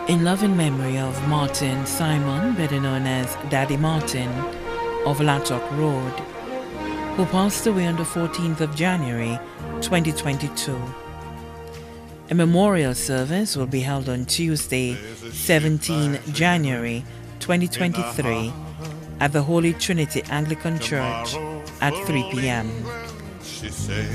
In loving memory of Martin Simon, better known as Daddy Martin, of Lattock Road, who passed away on the 14th of January 2022. A memorial service will be held on Tuesday, 17 January 2023 at the Holy Trinity Anglican Church at 3 p.m. She said,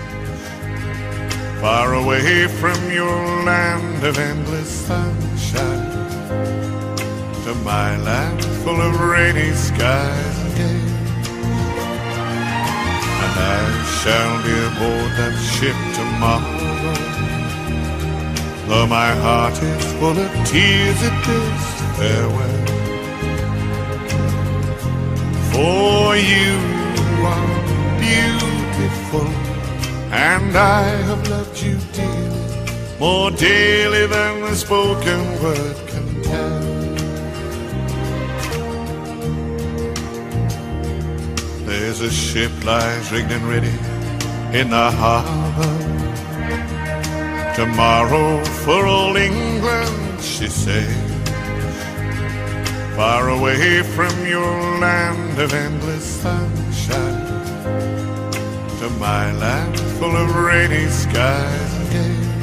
far away from your land of endless sunshine, to my land full of rainy skies and gale. And I shall be aboard that ship tomorrow, though my heart is full of tears at this farewell. For you are beautiful, and I have loved you dearly, more dearly than the spoken word can tell. There's a ship lies rigged and ready in the harbor, tomorrow for all England, she said. Far away from your land of endless sunshine, to my land full of rainy skies and gale.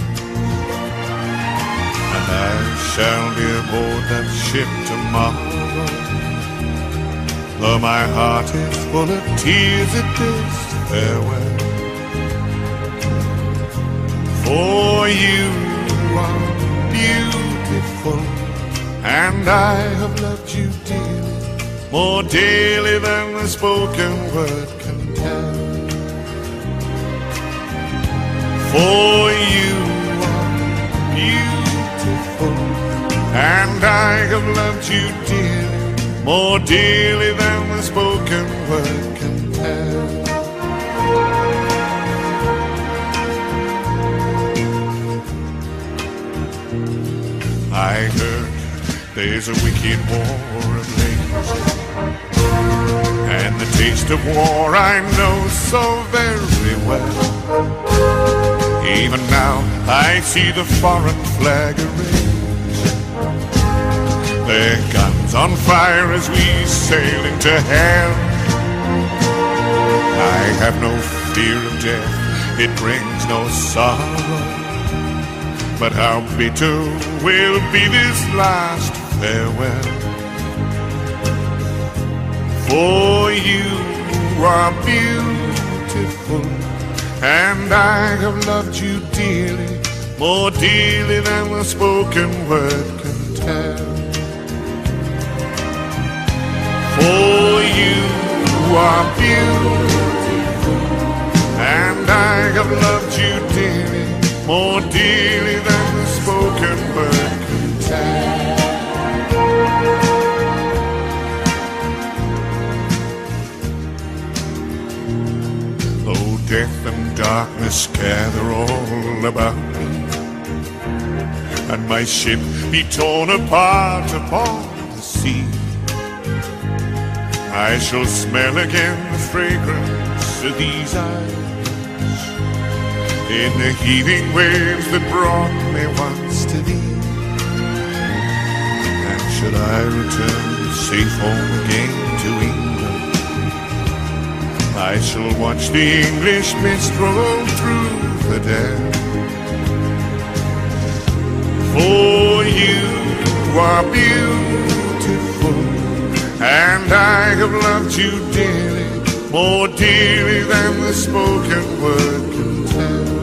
And I shall be aboard that ship tomorrow, though my heart is full of tears at this farewell. For you are beautiful, and I have loved you dearly, more dearly than the spoken word can tell. For you are beautiful, and I have loved you dearly, more dearly than the spoken word can tell. I heard there's a wicked war ablaze, and the taste of war I know so very well. Even now I see the foreign flag arrays, their guns on fire as we sail into hell. I have no fear of death, it brings no sorrow, but how bitter will be this last farewell. For you are beautiful, and I have loved you dearly, more dearly than the spoken word can tell. For you are beautiful, and I have loved you dearly, more dearly than the spoken word can tell. Though death and darkness gather all about me, and my ship be torn apart upon the sea, I shall smell again the fragrance of these eyes in the heaving waves that brought me once to thee. And should I return safe home again to England, I shall watch the English mist roll through the dell. For you are beautiful, and I have loved you dearly, more dearly than the spoken word can tell.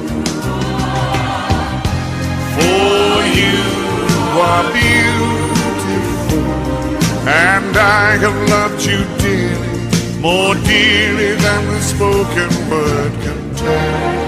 For you are beautiful, and I have loved you dearly, more dearly than the spoken word can tell.